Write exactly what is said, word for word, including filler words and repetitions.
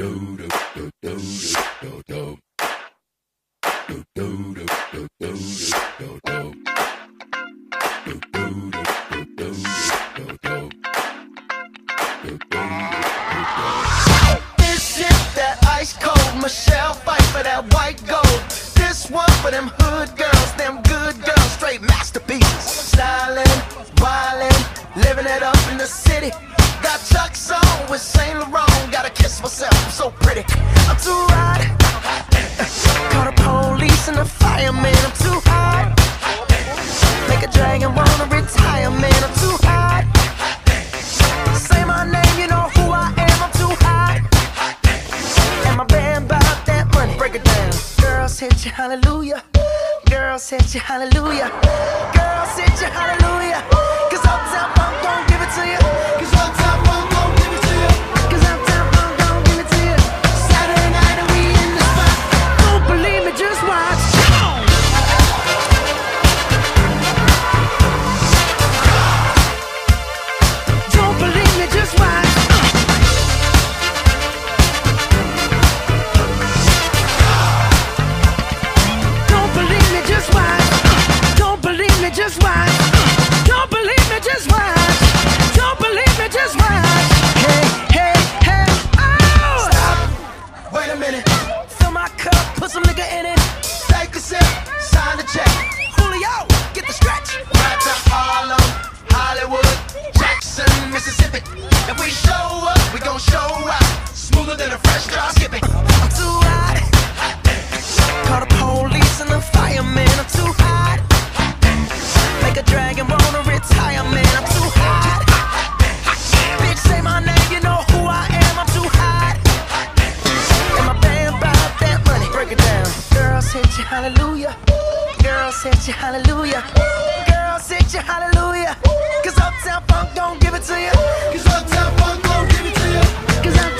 that ice cold Michelle fight for that white gold. This one for them hood girls, them good girls, straight masterpieces. Stylin', wildin', living it up in the city. Got Chuck's on with Saint Laurent. Gotta kiss myself, I'm so pretty. I'm too hot. Call the police and the fireman. I'm too hot. Make a dragon wanna retire, man. I'm too hot. Say my name, you know who I am. I'm too hot. And my band bout that money. Break it down. Girls hit you, hallelujah. Girls hit you, hallelujah. Girls hit you, hallelujah. Cause Uptown Funk don't give it to you. Cause Uptown Funk don't give it to you. Cause Uptown Funk don't give it to you. Saturday night and we in the spot. Don't believe me, just watch. Don't believe me, just watch. Don't believe me, just watch. Don't believe me, just watch. Don't believe me, just watch. Don't believe me, just watch. Hey, hey, hey, oh! Stop. Wait a minute. Fill my cup, put some nigga in it. Take a sip, sign the check. Julio, get the stretch. Right to Harlem, Hollywood, Jackson, Mississippi. If we show up, we gon' show out. Smoother than a fresh drop skipping. I'm too hot. Call the police and the fireman. I'm too hot. Make a dragon wanna retire, man. I'm too hot. Bitch, say my name, you know who I am. I'm too hot. And my band bout that money. Break it down. Girls hit you, hallelujah. Girls hit you, hallelujah. Girls hit you, hallelujah. Cause Uptown Funk don't give it to you. Cause Uptown Funk don't give it to you. Cause Uptown